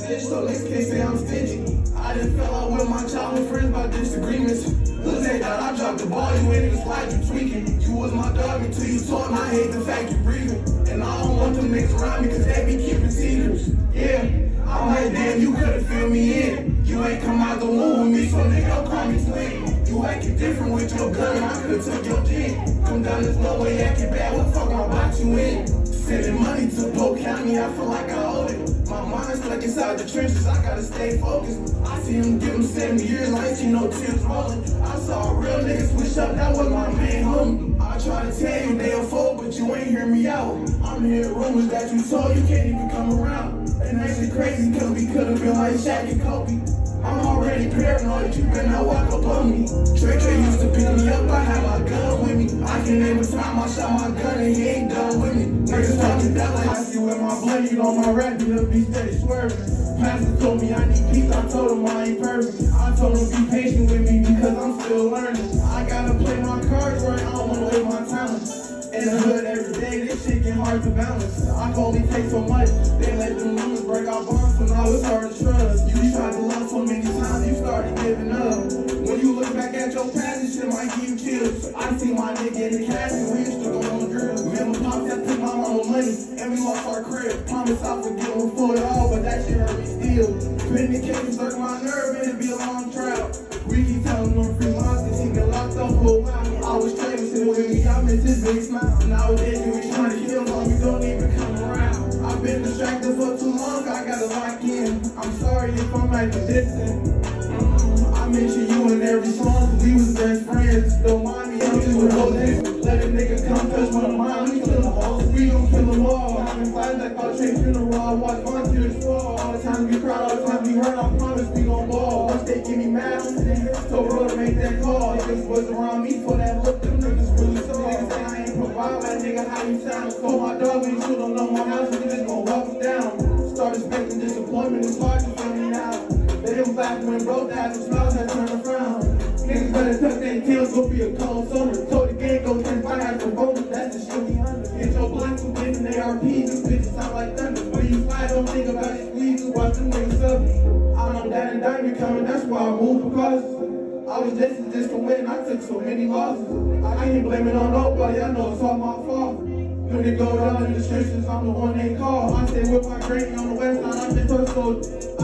snitch, so niggas can't say I'm stingy. I just fell out with my childhood friends about disagreements. Look, they thought I dropped the ball, you ain't even slide, you tweaking. You was my dog until you taught me. I hate the fact you breathing. And I don't want them niggas around me cause they be keeping secrets. Yeah, I'm like, damn, you could've filled me in. You ain't come out the womb with me, so nigga, don't call me twin. You acting different with your gun, I could've took your gin. Come down this low way, acting bad, what the fuck I box you in? Sending money to Polk County, I feel like I owe it. My mind's stuck inside the trenches, I gotta stay focused. I see him give him 70 years, I ain't seen no tears rolling. I saw a real nigga switch up, that was my main homie. I try to tell you they a fool, but you ain't hear me out. I'm hearing rumors that you told you can't even come around. And that shit crazy, cause we could've been like Shaq and Kobe. I'm already paranoid, you better not walk up on me. Trey used to pick me up, I had my gun with me. I can name a time I shot my gun and he ain't done with me. Niggas talking that like I see with my blood, you know my rap, you know be steady swerving. Pastor told me I need peace, I told him I ain't perfect. I told him be patient with me because I'm still learning. I gotta play my cards right, I don't wanna waste my talent. In the hood every day, this shit get hard to balance. I can only take so much, they let them rumors break our bonds, so now it's hard to trust. You tried to love so many times, you started giving up. When you look back at your past, this shit might give you chills. I see my nigga in the cash and we used to go on the drill. Remember pops that took my mama money and we lost our crib. Promise I'll forget him for it all, but that shit hurt me still. Spinning the case and circle my nerve and it'd be a long trial. We keep telling them free monsters, he been locked up for a while. I was trading sitting with me, I miss his big smile. Nowadays you be trying to kill him, you don't even come around. I've been distracted for too long, I gotta lock in. I'm sorry if I'm acting distant. I mention you in every song, we was best friends. Don't mind me, I'm just with those niggas. Let a nigga come touch my mind, we kill them all. We gon' kill them all. Having fights like our Trey funeral, I watch my tears fall. All the times we cry, all the times we hurt, I promise we gon' ball. Once they get me mad, so bro to make that call. Niggas was around me for that look, them niggas really saw. Niggas say I ain't provide, that nigga how you sound. Call my dog, we still don't know my house, we just gon' walk him down. Start expecting disappointment, it's hard to feel me now. They was back when broke died, the smiles had turned around. Niggas better tuck their tails, go be a cold summer. Told the gang go 10-5 after bonus, that's the shit we under. Get your blocks from getting ARP, these bitches sound like thunder. When you fly, don't think about it, squeeze, just watch them niggas suffer. I know that and diamond coming, that's why I moved because I was destined just to win, I took so many losses. I can't blame it on nobody, I know it's all my fault. When they go down in the trenches, I'm the one they call. I stay with my granny on the west side, I'm just her soldier.